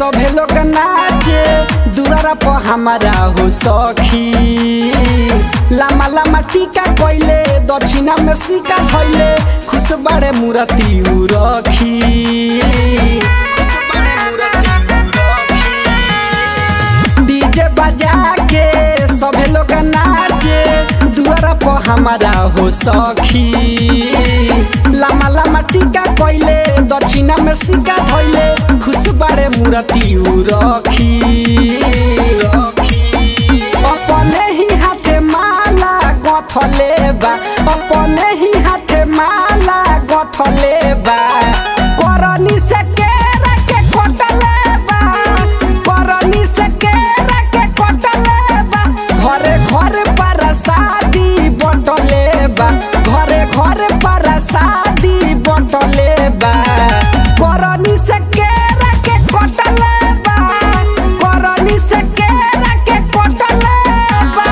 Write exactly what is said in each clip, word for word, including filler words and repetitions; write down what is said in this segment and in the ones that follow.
सभे लोग नाचे दुआरा पर हमारा हो सखी। लामा लामा टीका कोइले दक्षिणा में सिक्का धइले खुश बड़े मूर्ति रखी। डीजे बजा के सभे लोग नाचे दुआरा पर हमारा हो सखी। लामा लामा टीका कोइले दक्षिणा में सिक्का धइले खुश बड़े मूर्ति रखी। अपने ही हाथे माला गथले बा अपने ही हाथे माला गथले बा करनी से केरा के कटले बा करनी से केरा के कटले बा घरे घरे पर शादी बटले बा घरे घरे पर शादी बटले बा करनी से केरा के कटले बा करनी से केरा के कटले बा।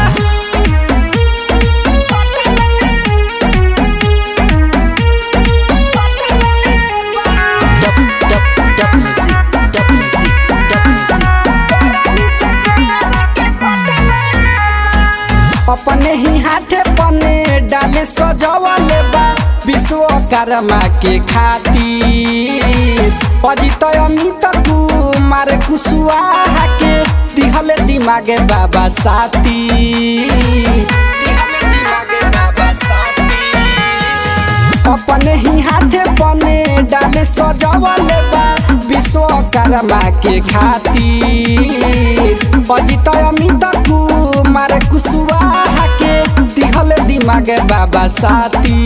अपने ही हाथे पने डाले सजवले बा विश्वकर्मा के खातिर। अजित अमित कुमार कुशवाहा के दिहले दिमागे बाबा साथी दिहले दिमागे बाबा साथी। अपने ही हाथे पने डाले सजवले बा विश्वकर्मा के खातिर। अजित अमित कुमार कुशवाहा के दिहले दिमागे बाबा साथी।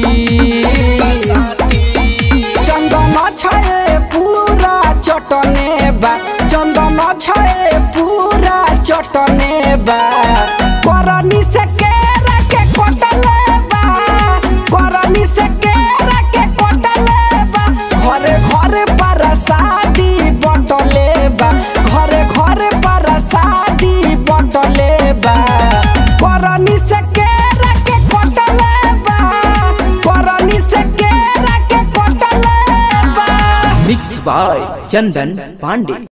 चंदन छे पूरा चटने बा चंदन छे पूरा चटने बा करनी से केरा के कटले बा करनी से केरा के कटले बा घरे घरे पर शादी बटले बा घरे घरे पर शादी बटले बा करनी से केरा के कटले बा करनी से केरा के कटले बा। Mix by Chandan Pandey.